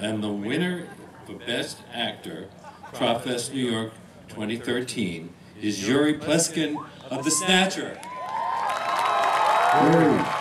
And the winner for Best Actor, Tropfest New York 2013, is Yuri Pleskun of The Snatcher. Yuri.